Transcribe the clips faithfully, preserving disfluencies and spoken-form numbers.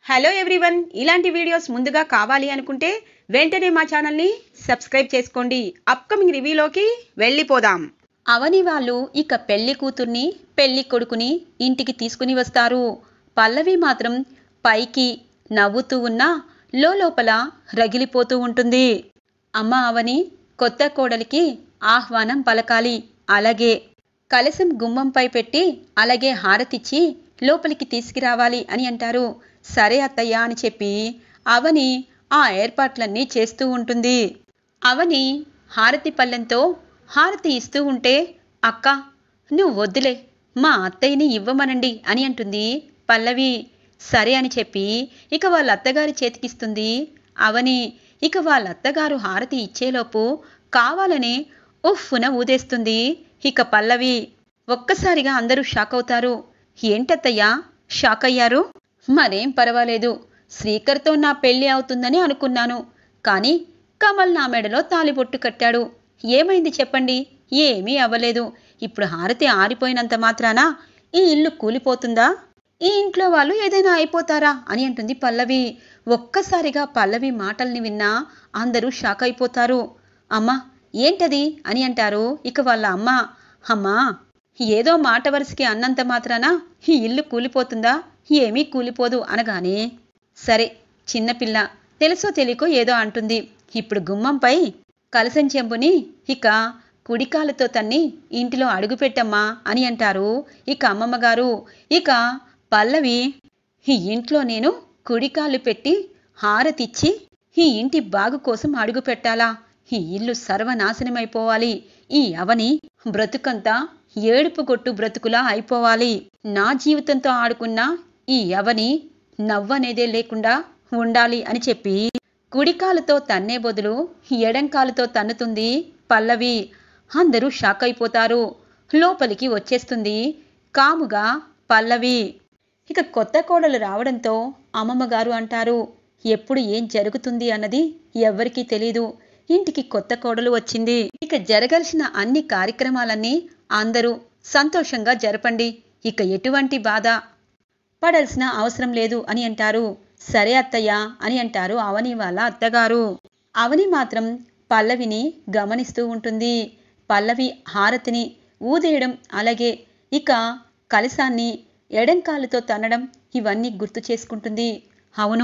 Hello everyone, ఇలాంటి videos ముందుగా కావాలి అనుకుంటే వెంటనే మా ఛానల్ని సబ్స్క్రైబ్ చేసుకోండి. అప్కమింగ్ రివ్యూలోకి వెళ్ళిపోదాం. అవని వాళ్ళు ఇక పెళ్లి కూతుర్ని పెళ్లి కొడుకుని ఇంటికి తీసుకుని వస్తారు. పల్లవి మాత్రం పైకి నవ్వుతూ ఉన్నా లోపల రగిలిపోతూ ఉంటుంది. అమ్మ అవని, కొత్త కోడలికి ఆహ్వానం పలకాలి, అలాగే కలశం గుమ్మంపై పెట్టి అలాగే హారతిచ్చి లోపలికి తీసుకురావాలి అని అంటారు. సరే అత్తయ్య అని చెప్పి అవని ఆ ఏర్పాట్లన్నీ చేస్తూ ఉంటుంది. అవని హారతి పళ్ళెంతో హారతి ఇస్తూ ఉంటే, అక్క నువ్వు వద్దులే, మా అత్తయ్యని ఇవ్వమనండి అని అంటుంది పల్లవి. సరే అని చెప్పి ఇక వాళ్ళ అత్తగారి చేతికిస్తుంది అవని. ఇక వాళ్ళ అత్తగారు హారతి ఇచ్చేలోపు కావాలనే ఉఫ్ఫున ఊదేస్తుంది ఇక పల్లవి. ఒక్కసారిగా అందరూ షాక్ అవుతారు. ఏంటత్తయ్యా షాక్ అయ్యారు? మరేం పర్వాలేదు, శ్రీకర్తో నా పెళ్లి అవుతుందని అనుకున్నాను, కానీ కమల్ నా మెడలో తాలిబొట్టు కట్టాడు. ఏమైంది చెప్పండి? ఏమీ అవ్వలేదు. ఇప్పుడు హారతి ఆరిపోయినంత మాత్రాన ఈ ఇల్లు కూలిపోతుందా? ఈ ఇంట్లో వాళ్ళు ఏదైనా అయిపోతారా అని అంటుంది పల్లవి. ఒక్కసారిగా పల్లవి మాటల్ని విన్నా అందరూ షాక్ అయిపోతారు. అమ్మా ఏంటది అని అంటారు ఇక వాళ్ళ అమ్మ. అమ్మా, ఏదో మాట వరుసకి అన్నంత మాత్రాన ఈ ఇల్లు కూలిపోతుందా? ఏమీ కూలిపోదు అనగానే, సరే చిన్నపిల్ల, తెలుసో తెలియకో ఏదో అంటుంది. ఇప్పుడు గుమ్మంపై కలసం చెంబుని ఇక కుడికాలుతో తన్ని ఇంటిలో అడుగుపెట్టమ్మా అని అంటారు ఇక అమ్మమ్మగారు. ఇక పల్లవి, ఈ ఇంట్లో నేను కుడికాలు పెట్టి హారతిచ్చి ఈ ఇంటి బాగు కోసం అడుగు పెట్టాలా? ఈ ఇల్లు సర్వనాశనమైపోవాలి. ఈ అవని బ్రతుకంతా ఏడుపు గొట్టు బ్రతుకులా అయిపోవాలి. నా జీవితంతో ఆడుకున్న ఈ అవని నవ్వనేదే లేకుండా ఉండాలి అని చెప్పి కుడికాలుతో తన్నే బదులు ఎడంకాలుతో తన్నుతుంది పల్లవి. అందరూ షాక్ అయిపోతారు. లోపలికి వచ్చేస్తుంది కాముగా పల్లవి. ఇక కొత్త కోడలు రావడంతో అమ్మమ్మగారు అంటారు, ఎప్పుడు ఏం జరుగుతుంది అన్నది ఎవ్వరికీ తెలీదు. ఇంటికి కొత్త కోడలు వచ్చింది. ఇక జరగాల్సిన అన్ని కార్యక్రమాలన్నీ అందరూ సంతోషంగా జరపండి. ఇక ఎటువంటి బాధ పడాల్సిన అవసరం లేదు అని అంటారు. సరే అత్తయ్య అని అంటారు అవని వాళ్ళ అత్తగారు. అవని మాత్రం పల్లవిని గమనిస్తూ ఉంటుంది. పల్లవి హారతిని ఊదేయడం, అలాగే ఇక కలశాన్ని ఎడంకాలుతో తన్నడం ఇవన్నీ గుర్తు చేసుకుంటుంది. అవును,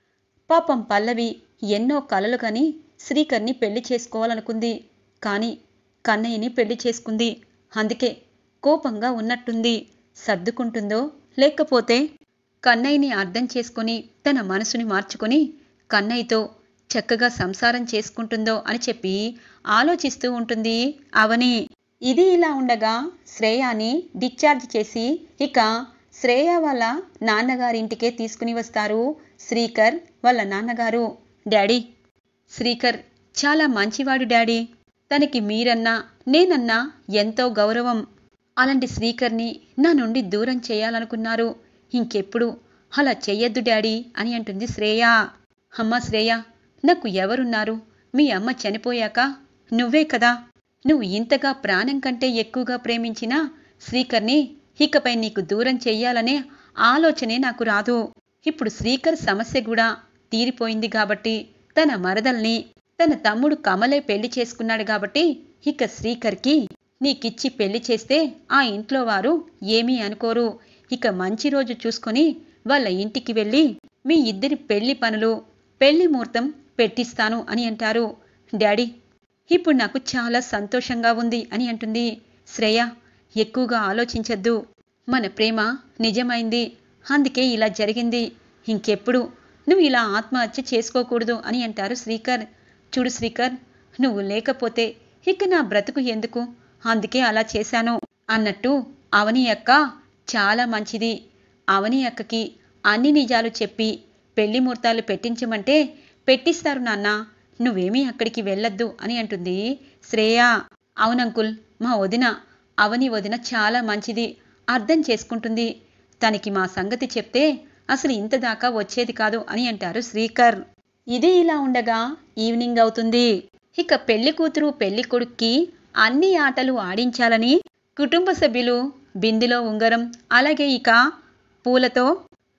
పాపం పల్లవి ఎన్నో కలలు కని శ్రీకర్ని పెళ్లి చేసుకోవాలనుకుంది, కానీ కన్నయ్యని పెళ్లి చేసుకుంది. అందుకే కోపంగా ఉన్నట్టుంది. సర్దుకుంటుందో లేకపోతే కన్నయ్యని అర్థం చేసుకుని తన మనసుని మార్చుకుని కన్నయ్యతో చక్కగా సంసారం చేసుకుంటుందో అని చెప్పి ఆలోచిస్తూ ఉంటుంది అవని. ఇది ఇలా ఉండగా శ్రేయాని డిశ్చార్జ్ చేసి ఇక శ్రేయ వాళ్ళ నాన్నగారింటికే తీసుకుని వస్తారు శ్రీకర్ వాళ్ళ నాన్నగారు. డాడీ, శ్రీకర్ చాలా మంచివాడు డాడీ. తనకి మీరన్నా నేనన్నా ఎంతో గౌరవం. అలాంటి శ్రీకర్ని నా నుండి దూరం చేయాలనుకున్నారు. ఇంకెప్పుడు అలా చెయ్యొద్దు డాడీ అని అంటుంది శ్రేయ. అమ్మ శ్రేయ, నాకు ఎవరున్నారు? మీ అమ్మ చనిపోయాక నువ్వే కదా. నువ్వు ఇంతగా ప్రాణం కంటే ఎక్కువగా ప్రేమించిన శ్రీకర్ని ఇకపై నీకు దూరం చెయ్యాలనే ఆలోచనే నాకు రాదు. ఇప్పుడు శ్రీకర్ సమస్య కూడా తీరిపోయింది కాబట్టి, తన మరదల్ని తన తమ్ముడు కమలే పెళ్లి చేసుకున్నాడు కాబట్టి ఇక శ్రీకర్కి నీకిచ్చి పెళ్లి చేస్తే ఆ ఇంట్లో వారు ఏమీ అనుకోరు. ఇక మంచి రోజు చూసుకొని వాళ్ళ ఇంటికి వెళ్ళి మీ ఇద్దరి పెళ్లి పనులు పెళ్లి ముహూర్తం పెట్టిస్తాను అని అంటారు. డాడీ, ఇప్పుడు నాకు చాలా సంతోషంగా ఉంది అని అంటుంది శ్రేయ. ఎక్కువగా ఆలోచించద్దు, మన ప్రేమ నిజమైంది, అందుకే ఇలా జరిగింది. ఇంకెప్పుడు నువ్వు ఇలా ఆత్మహత్య చేసుకోకూడదు అని అంటారు శ్రీకర్. చూడు శ్రీకర్, నువ్వు లేకపోతే ఇక నా బ్రతుకు ఎందుకు, అందుకే అలా చేశాను అన్నట్టు అవని అక్క చాలా మంచిది. అవని అక్కకి అన్ని నిజాలు చెప్పి పెళ్లి ముహూర్తాలు పెట్టించమంటే పెట్టిస్తారు నాన్న, నువ్వేమీ అక్కడికి వెళ్ళొద్దు అని అంటుంది శ్రేయ. అవునంకుల్, మా వదిన అవని వదిన చాలా మంచిది, అర్థం చేసుకుంటుంది. తనకి మా సంగతి చెప్తే అసలు ఇంత దాకా వచ్చేది కాదు అని అంటారు శ్రీకర్. ఇది ఇలా ఉండగా ఈవినింగ్ అవుతుంది. ఇక పెళ్లి కూతురు పెళ్లి కొడుక్కి అన్ని ఆటలు ఆడించాలని కుటుంబ సభ్యులు బిందెలో ఉంగరం, అలాగే ఇక పూలతో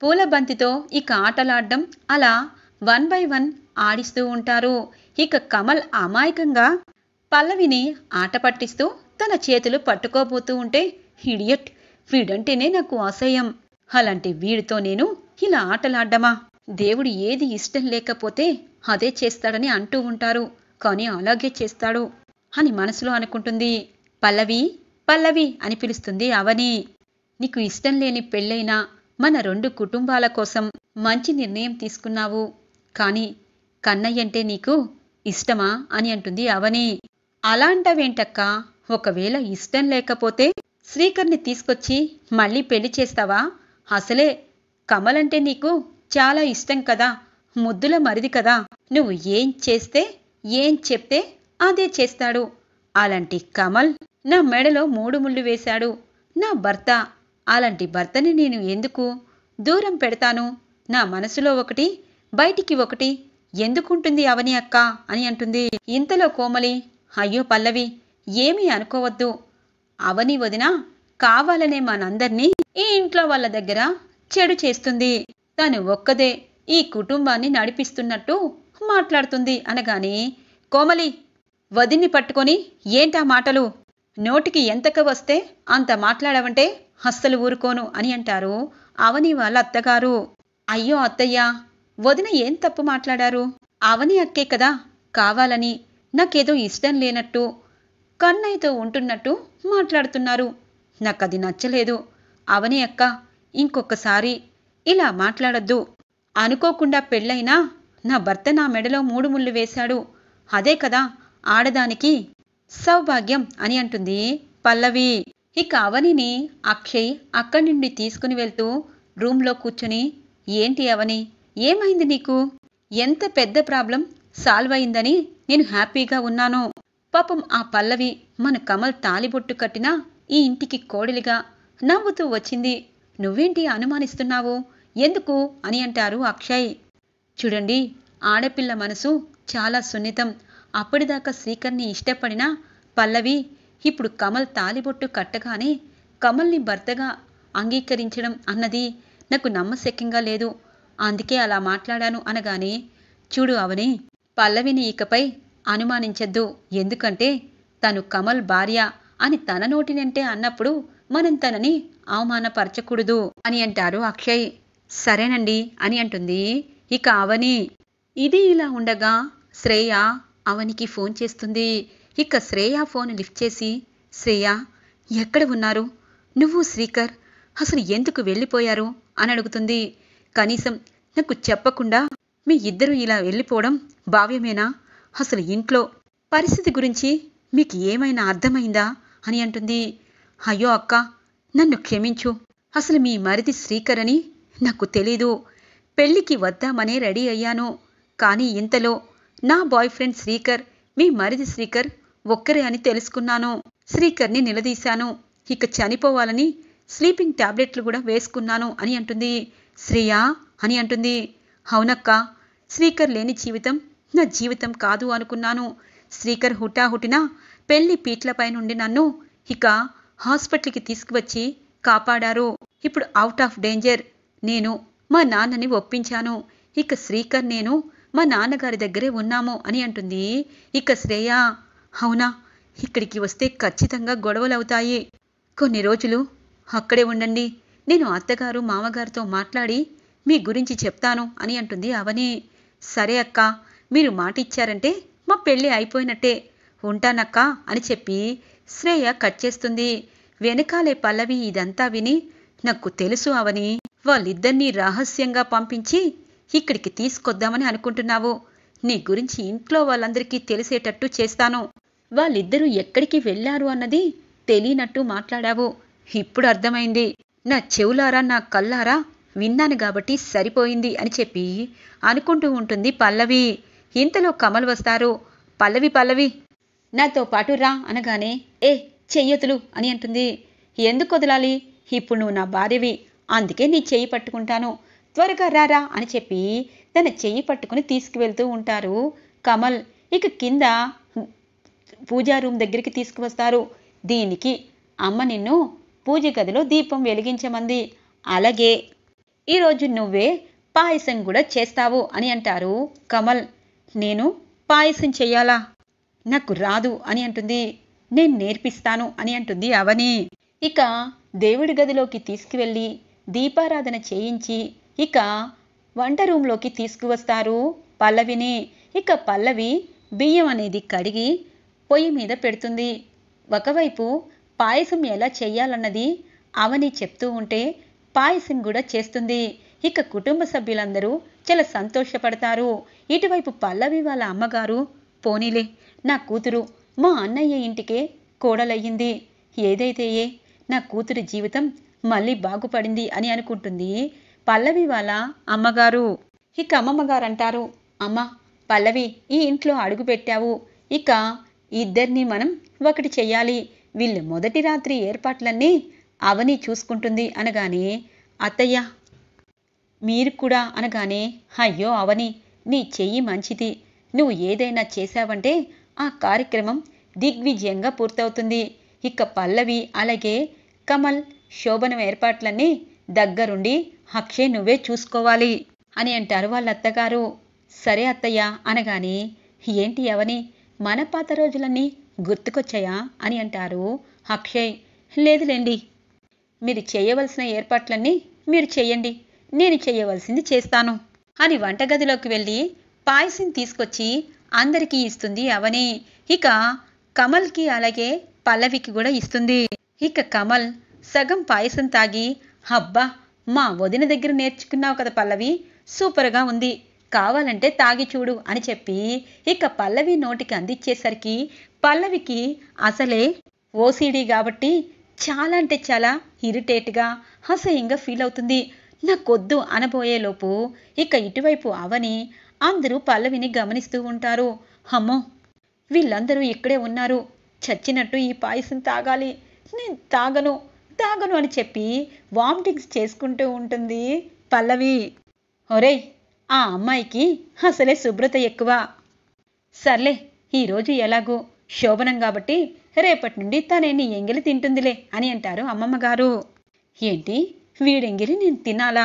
పూల బంతితో ఇక ఆటలాడడం అలా వన్ బై వన్ ఆడిస్తూ ఉంటారు. ఇక కమల్ అమాయకంగా పల్లవిని ఆట పట్టిస్తూ తన చేతులు పట్టుకోబోతూ ఉంటే, ఇడియట్, వీడంటేనే నాకు అసహ్యం, అలాంటి వీడితో నేను ఇలా ఆటలాడ్డమా, దేవుడు ఏది ఇష్టం లేకపోతే అదే చేస్తాడని అంటూ ఉంటారు, కానీ అలాగే చేస్తాడు అని మనసులో అనుకుంటుంది. పల్లవి పల్లవి అని పిలుస్తుంది అవని. నీకు ఇష్టం లేని పెళ్ళైనా మన రెండు కుటుంబాల కోసం మంచి నిర్ణయం తీసుకున్నావు, కానీ కన్నయ్యంటే నీకు ఇష్టమా అని అంటుంది అవని. అలాంటవేంటక్క, ఒకవేళ ఇష్టం లేకపోతే శ్రీకర్ని తీసుకొచ్చి మళ్ళీ పెళ్లి చేస్తావా? అసలే కమలంటే నీకు చాలా ఇష్టం కదా, ముద్దుల మరిది కదా, నువ్వు ఏం చేస్తే ఏం చెప్తే అదే చేస్తాడు. అలాంటి కమల్ నా మెడలో మూడు ముళ్ళు వేశాడు, నా భర్త. అలాంటి భర్తని నేను ఎందుకు దూరం పెడతాను? నా మనసులో ఒకటి బయటికి ఒకటి ఎందుకుంటుంది అవని అక్క అని అంటుంది. ఇంతలో కోమలి, అయ్యో పల్లవి, ఏమీ అనుకోవద్దు, అవని వదిన కావాలనే మనందర్నీ ఈ ఇంట్లో వాళ్ళ దగ్గర చెడు చేస్తుంది, తను ఒక్కదే ఈ కుటుంబాన్ని నడిపిస్తున్నట్టు మాట్లాడుతుంది అనగానే, కోమలి, వదిన్ని పట్టుకొని ఏంటా మాటలు, నోటికి ఎంతక వస్తే అంత మాట్లాడవంటే అస్సలు ఊరుకోను అని అంటారు అవని వాళ్ళ అత్తగారు. అయ్యో అత్తయ్య, వదిన ఏం తప్పు మాట్లాడారు? అవని అక్కే కదా కావాలని నాకేదో ఇష్టం లేనట్టు కన్నయ్యతో ఉంటున్నట్టు మాట్లాడుతున్నారు, నాకది నచ్చలేదు. అవని అక్క, ఇంకొకసారి ఇలా మాట్లాడద్దు. అనుకోకుండా పెళ్ళైనా నా భర్త నా మెడలో మూడు ముళ్ళు వేశాడు, అదే కదా ఆడదానికి సౌభాగ్యం అని అంటుంది పల్లవి. ఇక అవనిని అక్షయ్ అక్కడి నుండి తీసుకుని వెళ్తూ రూమ్లో కూర్చుని, ఏంటి అవని, ఏమైంది నీకు? ఎంత పెద్ద ప్రాబ్లం సాల్వ్ అయిందని నేను హ్యాపీగా ఉన్నాను. పాపం ఆ పల్లవి మన కమల్ తాలిబొట్టు కట్టిన ఈ ఇంటికి కోడలిగా నవ్వుతూ వచ్చింది, నువ్వేంటి అనుమానిస్తున్నావు, ఎందుకు అని అంటారు అక్షయ్. చూడండి, ఆడపిల్ల మనసు చాలా సున్నితం. అప్పటిదాకా శ్రీకర్ని ఇష్టపడిన పల్లవి ఇప్పుడు కమల్ తాలిబొట్టు కట్టగానే కమల్ని భర్తగా అంగీకరించడం అన్నది నాకు నమ్మశక్యంగా లేదు, అందుకే అలా మాట్లాడాను అనగానే, చూడు అవని, పల్లవిని ఇకపై అనుమానించద్దు, ఎందుకంటే తను కమల్ భార్య అని తన నోటినంటే అన్నప్పుడు మనం తనని అవమానపరచకూడదు అని అంటారు అక్షయ్. సరేనండి అని అంటుంది ఇక అవని. ఇది ఇలా ఉండగా శ్రేయ అవనికి ఫోన్ చేస్తుంది. ఇక శ్రేయ ఫోన్ లిఫ్ట్ చేసి, శ్రేయ, ఎక్కడ ఉన్నారు నువ్వు శ్రీకర్, అసలు ఎందుకు వెళ్ళిపోయారు అని అడుగుతుంది. కనీసం నాకు చెప్పకుండా మీ ఇద్దరు ఇలా వెళ్ళిపోవడం భావ్యమేనా? అసలు ఇంట్లో పరిస్థితి గురించి మీకు ఏమైనా అర్థమైందా అని అంటుంది. అయ్యో అక్క, నన్ను క్షమించు, అసలు మీ మరిది శ్రీకర్ అని నాకు తెలీదు. పెళ్లికి వద్దామనే రెడీ అయ్యాను, కానీ ఇంతలో నా బాయ్ ఫ్రెండ్ శ్రీకర్ మీ మరిది శ్రీకర్ ఒక్కరే అని తెలుసుకున్నాను. శ్రీకర్ని నిలదీశాను, ఇక చనిపోవాలని స్లీపింగ్ టాబ్లెట్లు కూడా వేసుకున్నాను అని అంటుంది. శ్రేయ అని అంటుంది. అవునక్క, శ్రీకర్ లేని జీవితం నా జీవితం కాదు అనుకున్నాను. శ్రీకర్ హుటాహుటిన పెళ్లి పీట్లపై నుండి నన్ను ఇక హాస్పిటల్కి తీసుకువచ్చి కాపాడారు. ఇప్పుడు అవుట్ ఆఫ్ డేంజర్. నేను మా నాన్నని ఒప్పించాను, ఇక శ్రీకర్ నేను మా నాన్నగారి దగ్గరే ఉన్నాము అని అంటుంది. ఇక శ్రేయ, అవునా, ఇక్కడికి వస్తే ఖచ్చితంగా గొడవలవుతాయి, కొన్ని రోజులు అక్కడే ఉండండి, నేను అత్తగారు మామగారితో మాట్లాడి మీ గురించి చెప్తాను అని అంటుంది అవని. సరే అక్క, మీరు మాట ఇచ్చారంటే మా పెళ్ళి అయిపోయినట్టే, ఉంటానక్క అని చెప్పి శ్రేయ కట్ చేస్తుంది. వెనకాలే పల్లవి ఇదంతా విని, నాకు తెలుసు అవని, వాళ్ళిద్దరినీ రహస్యంగా పంపించి ఇక్కడికి తీసుకొద్దామని అనుకుంటున్నావు, నీ గురించి ఇంట్లో వాళ్ళందరికీ తెలిసేటట్టు చేస్తాను, వాళ్ళిద్దరూ ఎక్కడికి వెళ్ళారు అన్నది తెలియనట్టు మాట్లాడావు, ఇప్పుడు అర్థమైంది, నా చెవులారా నా కళ్ళారా విన్నాను కాబట్టి సరిపోయింది అని చెప్పి అనుకుంటూ ఉంటుంది పల్లవి. ఇంతలో కమల్ వస్తారు. పల్లవి పల్లవి నాతో పాటు రా అనగానే, ఏ చెయ్యొతులు అని అంటుంది. ఎందుకు వదలాలి, ఇప్పుడు నువ్వు నా భార్యవి, అందుకే నీ చెయ్యి పట్టుకుంటాను, త్వరగా రారా అని చెప్పి తన చెయ్యి పట్టుకుని తీసుకువెళ్తూ ఉంటారు కమల్. ఇక కింద పూజా రూమ్ దగ్గరికి తీసుకువస్తారు. దీనికి అమ్మ నిన్ను పూజ గదిలో దీపం వెలిగించమంది, అలాగే ఈరోజు నువ్వే పాయసం కూడా చేస్తావు అని అంటారు కమల్. నేను పాయసం చెయ్యాలా? నాకు రాదు అని అంటుంది. నేను నేర్పిస్తాను అని అంటుంది అవని. ఇక దేవుడి గదిలోకి తీసుకువెళ్ళి దీపారాధన చేయించి ఇక వంట రూంలోకి తీసుకువస్తారు పల్లవిని. ఇక పల్లవి బియ్యం అనేది కడిగి పొయ్యి మీద పెడుతుంది. ఒకవైపు పాయసం ఎలా చెయ్యాలన్నది అవని చెప్తూ ఉంటే పాయసం కూడా చేస్తుంది. ఇక కుటుంబ సభ్యులందరూ చాలా సంతోషపడతారు. ఇటువైపు పల్లవి వాళ్ళ అమ్మగారు, పోనీలే నా కూతురు మా అన్నయ్య ఇంటికే కోడలయ్యింది, ఏదైతే ఏ నా కూతురి జీవితం మళ్ళీ బాగుపడింది అని అనుకుంటుంది పల్లవి వాళ్ళ అమ్మగారు. ఇక అమ్మమ్మగారు అంటారు, అమ్మ పల్లవి ఈ ఇంట్లో అడుగు పెట్టావు, ఇక ఇద్దరిని మనం ఒకటి చెయ్యాలి. వీళ్ళు మొదటి రాత్రి ఏర్పాట్లన్నీ అవని చూసుకుంటుంది అనగానే, అత్తయ్య మీరు కూడా అనగానే, అయ్యో అవని నీ చెయ్యి మంచిది, నువ్వు ఏదైనా చేశావంటే ఆ కార్యక్రమం దిగ్విజయంగా పూర్తవుతుంది. ఇక పల్లవి అలాగే కమల్ శోభనం ఏర్పాట్లన్నీ దగ్గరుండి అక్షయ్ నువ్వే చూసుకోవాలి అని అంటారు వాళ్ళ అత్తగారు. సరే అత్తయ్య అనగానే, ఏంటి అవని మన పాత రోజులన్నీ గుర్తుకొచ్చాయా అని అంటారు అక్షయ్. లేదులేండి, మీరు చేయవలసిన ఏర్పాట్లన్నీ మీరు చెయ్యండి, నేను చేయవలసింది చేస్తాను అని వంటగదిలోకి వెళ్ళి పాయసం తీసుకొచ్చి అందరికీ ఇస్తుంది అవని. ఇక కమల్కి అలాగే పల్లవికి కూడా ఇస్తుంది. ఇక కమల్ సగం పాయసం తాగి, అబ్బా మా వదిన దగ్గర నేర్చుకున్నావు కదా పల్లవి, సూపర్గా ఉంది, కావాలంటే తాగి చూడు అని చెప్పి ఇక పల్లవి నోటికి అందించేసరికి పల్లవికి అసలే ఓసీడీ కాబట్టి చాలా అంటే చాలా ఇరిటేట్గా అసహ్యంగా ఫీల్ అవుతుంది. నాకొద్దు అనబోయేలోపు ఇక ఇటువైపు అవని అందరూ పల్లవిని గమనిస్తూ ఉంటారు. అమ్మో వీళ్ళందరూ ఇక్కడే ఉన్నారు, చచ్చినట్టు ఈ పాయసం తాగాలి, నేను తాగను తాగను అని చెప్పి వామిటింగ్స్ చేసుకుంటూ ఉంటుంది పల్లవి. ఒరేయ్ ఆ అమ్మాయికి అసలే శుభ్రత ఎక్కువ, సర్లే ఈరోజు ఎలాగో శోభనం కాబట్టి రేపటి నుండి తనే నీ ఎంగిలి తింటుందిలే అని అంటారు అమ్మమ్మగారు. ఏంటి వీడెంగిలి నేను తినాలా?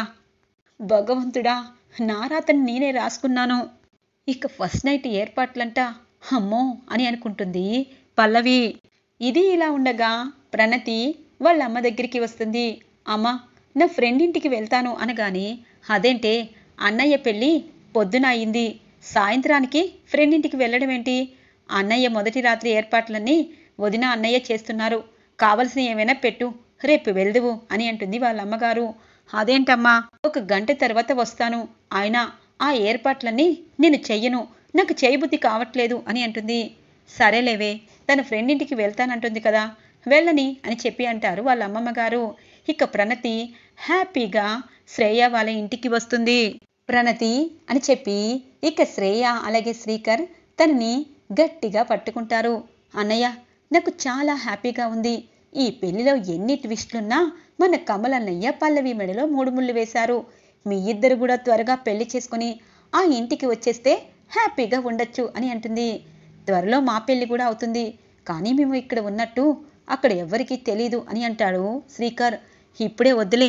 భగవంతుడా నా రాతని నేనే రాసుకున్నాను, ఇక ఫస్ట్ నైట్ ఏర్పాట్లంట, అమ్మో అని అనుకుంటుంది పల్లవి. ఇది ఇలా ఉండగా ప్రణతి వాళ్ళ అమ్మ దగ్గరికి వస్తుంది. అమ్మ నా ఫ్రెండ్ ఇంటికి వెళ్తాను అనగానే, అదేంటే అన్నయ్య పెళ్ళి పొద్దున అయింది, సాయంత్రానికి ఫ్రెండ్ ఇంటికి వెళ్ళడం ఏంటి? అన్నయ్య మొదటి రాత్రి ఏర్పాట్లన్నీ వదిన అన్నయ్య చేస్తున్నారు, కావలసిన ఏమైనా పెట్టు, రేపు వెళ్దువు అని అంటుంది వాళ్ళ అమ్మగారు. అదేంటమ్మా ఒక గంట తర్వాత వస్తాను, ఆయన ఆ ఏర్పాట్లన్నీ నేను చెయ్యను, నాకు చేయబుద్ధి కావట్లేదు అని అంటుంది. సరేలేవే తన ఫ్రెండ్ ఇంటికి వెళ్తానంటుంది కదా, వెళ్ళని అని చెప్పి అంటారు వాళ్ళ అమ్మమ్మగారు. ఇక ప్రణతి హ్యాపీగా శ్రేయ వాళ్ళ ఇంటికి వస్తుంది. ప్రణతి అని చెప్పి ఇక శ్రేయ అలాగే శ్రీకర్ తనని గట్టిగా పట్టుకుంటారు. అన్నయ్య నాకు చాలా హ్యాపీగా ఉంది, ఈ పెళ్లిలో ఎన్ని ట్విస్టులున్నా మన కమలన్నయ్య పల్లవి మెడలో మూడు ముళ్ళు వేశారు, మీ ఇద్దరు కూడా త్వరగా పెళ్లి చేసుకుని ఆ ఇంటికి వచ్చేస్తే హ్యాపీగా ఉండొచ్చు అని అంటుంది. త్వరలో మా పెళ్లి కూడా అవుతుంది, కానీ మేము ఇక్కడ ఉన్నట్టు అక్కడ ఎవ్వరికీ తెలీదు అని అంటాడు శ్రీకర్. ఇప్పుడే వద్దులే,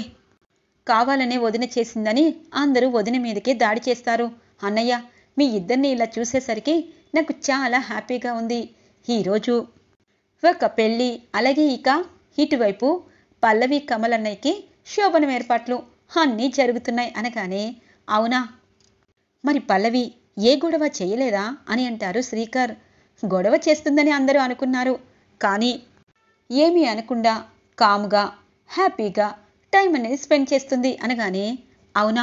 కావాలనే వదిన చేసిందని అందరూ వదిన మీదకే దాడి చేస్తారు. అన్నయ్య మీ ఇద్దరిని ఇలా చూసేసరికి నాకు చాలా హ్యాపీగా ఉంది. ఈరోజు ఒక పెళ్ళి అలాగే ఇక ఇటువైపు పల్లవి కమలన్నయ్యకి శోభనం ఏర్పాట్లు అన్నీ జరుగుతున్నాయి అనగానే, అవునా మరి పల్లవి ఏ గొడవ చేయలేదా అని అంటారు శ్రీకర్. గొడవ చేస్తుందని అందరూ అనుకున్నారు, కానీ ఏమీ అనకుండా కాముగా హ్యాపీగా టైం అనేది స్పెండ్ చేస్తుంది అనగానే, అవునా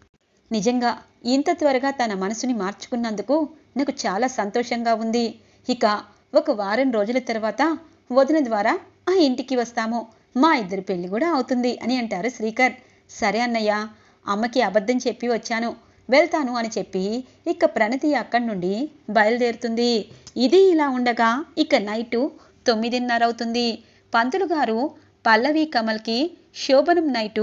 నిజంగా ఇంత త్వరగా తన మనసుని మార్చుకున్నందుకు నాకు చాలా సంతోషంగా ఉంది. ఇక ఒక వారం రోజుల తర్వాత వదిన ద్వారా ఆ ఇంటికి వస్తాము, మా ఇద్దరి పెళ్లి కూడా అవుతుంది అని అంటారు శ్రీకర్. సరే అన్నయ్య, అమ్మకి అబద్ధం చెప్పి వచ్చాను, వెళ్తాను అని చెప్పి ఇక ప్రణతి అక్కడి నుండి బయలుదేరుతుంది. ఇది ఇలా ఉండగా ఇక నైటు తొమ్మిదిన్నర అవుతుంది. పంతులు గారు పల్లవి కమల్కి శోభనం నైటు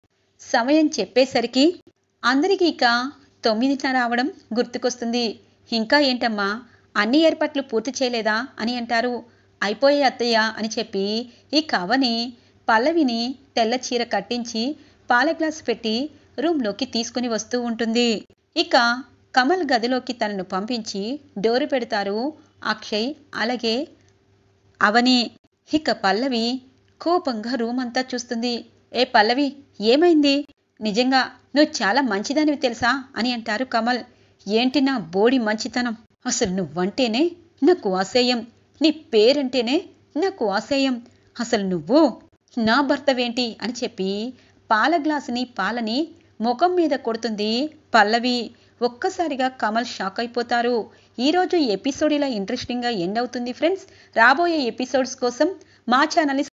సమయం చెప్పేసరికి అందరికీ ఇక తొమ్మిదిన్నర అవడం గుర్తుకొస్తుంది. ఇంకా ఏంటమ్మా అన్ని ఏర్పాట్లు పూర్తి చేయలేదా అని అంటారు. అయిపోయే అత్తయ్య అని చెప్పి ఈ కవని పల్లవిని తెల్ల చీర కట్టించి పాల గ్లాసు పెట్టి రూమ్లోకి తీసుకుని వస్తూ ఉంటుంది. ఇక కమల్ గదిలోకి తనను పంపించి డోరు పెడతారు అక్షయ్ అలాగే అవని. ఇక పల్లవి కోపంగా రూమ్ అంతా చూస్తుంది. ఏ పల్లవి, ఏమైంది? నిజంగా నువ్వు చాలా మంచిదానివి తెలుసా అని అంటారు కమల్. ఏంటి నా బోడి మంచితనం? అసలు నువ్వంటేనే నాకు అసహ్యం, నీ పేరంటేనే నాకు అసహ్యం, అసలు నువ్వు నా భర్తవేంటి అని చెప్పి పాల గ్లాసుని పాలని ముఖం మీద కొడుతుంది పల్లవి. ఒక్కసారిగా కమల్ షాక్ అయిపోతారు. ఈరోజు ఎపిసోడ్ ఇలా ఇంట్రెస్టింగ్గా ఎండ్ అవుతుంది ఫ్రెండ్స్. రాబోయే ఎపిసోడ్స్ కోసం మా ఛానల్ని